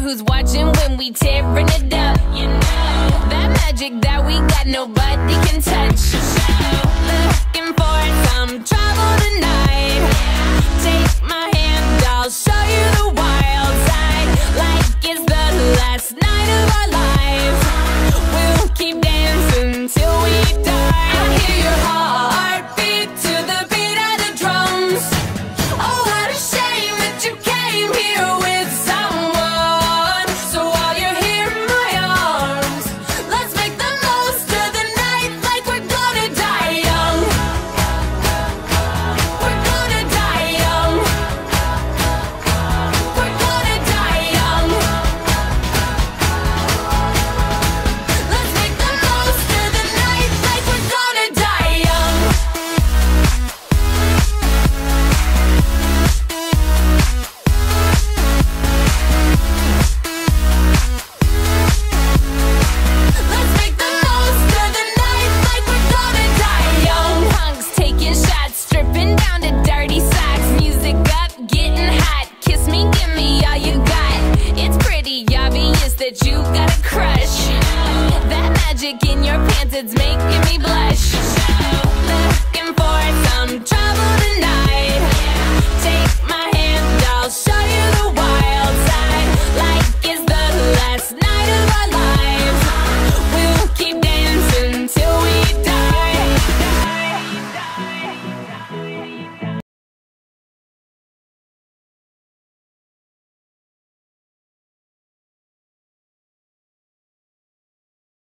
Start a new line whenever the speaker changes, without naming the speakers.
who's watching when we tearing it up. You know that magic that we got, nobody can touch. Looking for some trouble tonight. Take my hand, I'll show you the wild side. Like it's the last night of our lives. We'll keep dancing till we die. I hear your heartbeat to the beat of the drums. Oh, what a shame that you came here with someone. So while you're here in my arms, let's make the most of the night like we're gonna die young. We're gonna die young. We're gonna die young. Let's make the most of the night like we're gonna die young. Let's make the most of the night like we're gonna die young. Punks taking shots, stripping down to dirty socks. Music up, getting hot. Kiss me, give me all you got. It's pretty obvious that you got a crush. That magic in your pants, it's making